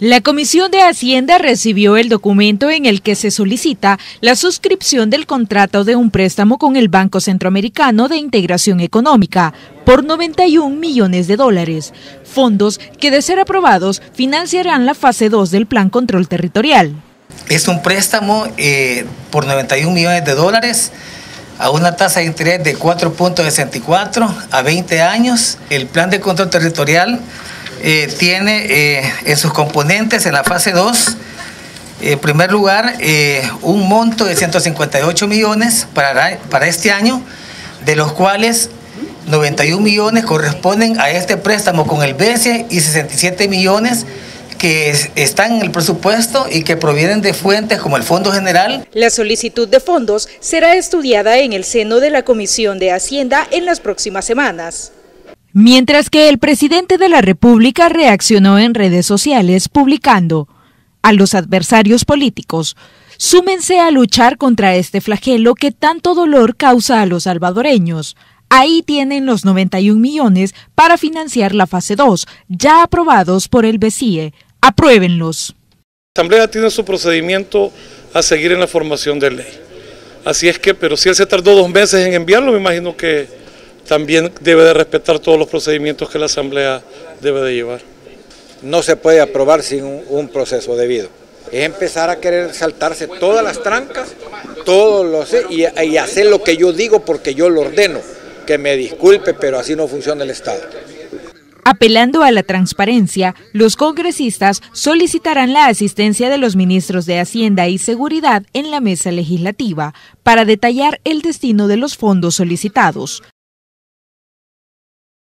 La Comisión de Hacienda recibió el documento en el que se solicita la suscripción del contrato de un préstamo con el Banco Centroamericano de Integración Económica por $91 millones, fondos que, de ser aprobados, financiarán la fase 2 del Plan Control Territorial. Es un préstamo por $91 millones a una tasa de interés de 4.64 a 20 años. El Plan de Control Territorial tiene en sus componentes, en la fase 2, en primer lugar, un monto de 158 millones para este año, de los cuales 91 millones corresponden a este préstamo con el BCE y 67 millones que están en el presupuesto y que provienen de fuentes como el Fondo General. La solicitud de fondos será estudiada en el seno de la Comisión de Hacienda en las próximas semanas. Mientras que el presidente de la República reaccionó en redes sociales publicando: a los adversarios políticos, súmense a luchar contra este flagelo que tanto dolor causa a los salvadoreños. Ahí tienen los 91 millones para financiar la fase 2, ya aprobados por el BCE. Apruébenlos. La Asamblea tiene su procedimiento a seguir en la formación de ley. Así es que, pero si él se tardó 2 meses en enviarlo, me imagino que también debe de respetar todos los procedimientos que la Asamblea debe de llevar. No se puede aprobar sin un proceso debido. Es empezar a querer saltarse todas las trancas, y hacer lo que yo digo porque yo lo ordeno. Que me disculpe, pero así no funciona el Estado. Apelando a la transparencia, los congresistas solicitarán la asistencia de los ministros de Hacienda y Seguridad en la mesa legislativa para detallar el destino de los fondos solicitados.